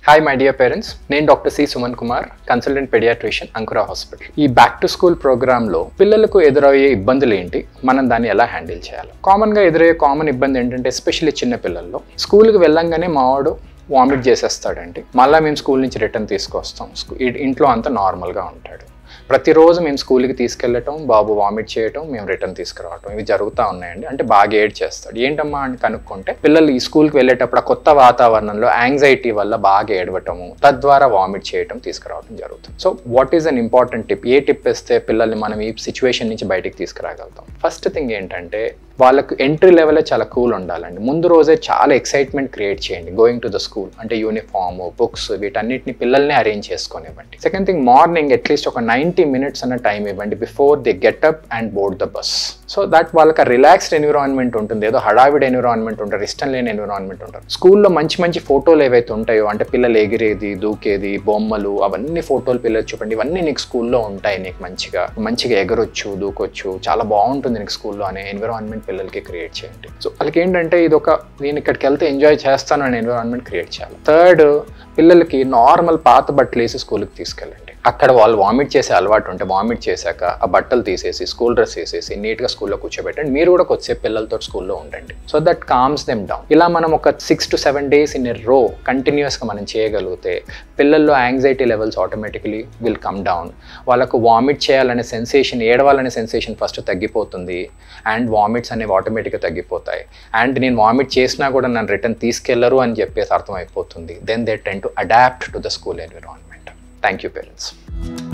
Hi my dear parents, నేను doctor C Suman Kumar, consultant paediatrician Ankura hospital. ఈ back to school ప్రోగ్రాంలో పిల్లలకు ఎదురయ్యే ఇబ్బందులు ఏంటి, మనం దాన్ని ఎలా హ్యాండిల్ చేయాలి? కామన్గా ఎదురయ్యే కామన్ ఇబ్బంది ఏంటంటే ఎస్పెషల్లీ చిన్న పిల్లల్లో స్కూల్కి వెళ్ళంగానే మావాడు వామిట్ చేసేస్తాడండి. మళ్ళీ మేము స్కూల్ నుంచి రిటర్న్ తీసుకొస్తాం. ఇంట్లో అంతా నార్మల్గా ఉంటాడు. ప్రతిరోజు మేము స్కూల్కి తీసుకెళ్ళటం, బాబు వామిట్ చేయటం, మేము రిటర్న్ తీసుకురావటం, ఇవి జరుగుతూ ఉన్నాయండి. అంటే బాగా ఏడ్ చేస్తాడు. ఏంటమ్మా అని కనుక్కుంటే పిల్లలు ఈ స్కూల్కి వెళ్ళేటప్పుడు ఆ కొత్త వాతావరణంలో యాంగ్జైటీ వల్ల బాగా ఏడవటము, తద్వారా వామిట్ చేయటం, తీసుకురావడం జరుగుతుంది. So what is an important tip? ఏ టిప్ ఇస్తే పిల్లల్ని మనం ఈ సిచ్యువేషన్ నుంచి బయటికి తీసుకురాగలుగుతాం? ఫస్ట్ థింగ్ ఏంటంటే వాళ్ళకు ఎంట్రీ లెవెలే చాలా కూల్ ఉండాలండి. ముందు రోజే చాలా ఎక్సైట్మెంట్ క్రియేట్ చేయండి. గోయింగ్ టు ద స్కూల్ అంటే యూనిఫామ్, బుక్స్, వీటన్నిటిని పిల్లల్ని అరేంజ్ చేసుకొనివ్వండి. సెకండ్ థింగ్, మార్నింగ్ అట్లీస్ట్ ఒక 90 minutes అన్న టైం ఇవ్వండి before they get up and board the bus. So that వాళ్ళకి రిలాక్స్డ్ ఎన్విరాన్మెంట్ ఉంటుంది. ఏదో హడావిడ్ ఎన్విరాన్మెంట్ ఉంటుంది, ఇష్టం లేని ఎన్విరాన్మెంట్ ఉంటుంది. స్కూల్లో మంచి మంచి ఫోటోలు ఏవైతే ఉంటాయో, అంటే పిల్లలు ఎగిరేది, దూకేది, బొమ్మలు, అవన్నీ ఫోటోలు పిల్లలు చూపండి. ఇవన్నీ నీకు స్కూల్లో ఉంటాయి, నీకు మంచిగా ఎగరొచ్చు, దూకొచ్చు, చాలా బాగుంటుంది నీకు స్కూల్లో అనే ఎన్విరాన్మెంట్ పిల్లలకి క్రియేట్ చేయండి. సో వాళ్ళకి ఏంటంటే నేను ఇక్కడికి వెళ్తే ఎంజాయ్ చేస్తాను అనే ఎన్విరాన్మెంట్ క్రియేట్ చేయాలి. థర్డ్, పిల్లలకి నార్మల్ పాత బట్టలు వేసి స్కూల్కి తీసుకెళ్ళండి. అక్కడ వాళ్ళు వామిట్ చేసే అలవాటు ఉంటే వామిట్ చేశాక ఆ బట్టలు తీసేసి స్కూల్ డ్రెస్ వేసేసి నీట్గా స్కూల్లో కూర్చోబెట్టండి. మీరు కూడా కొద్దిసేపు పిల్లలతో స్కూల్లో ఉండండి. So that calms them down. ఇలా మనం ఒక 6 to 7 days ఇన్ ఎ రో కంటిన్యూస్గా మనం చేయగలిగితే పిల్లల్లో anxiety levels automatically will come down. వాళ్ళకు వామిట్ చేయాలనే సెన్సేషన్, ఏడవాలనే సెన్సేషన్ ఫస్ట్ తగ్గిపోతుంది. అండ్ వామిట్స్ అనేవి ఆటోమేటిక్గా తగ్గిపోతాయి. అండ్ నేను వామిట్ చేసినా కూడా నన్ను రిటర్న్ తీసుకెళ్లరు అని చెప్పేసి అర్థమైపోతుంది. Then they tend to adapt to the school environment. Thank you, parents.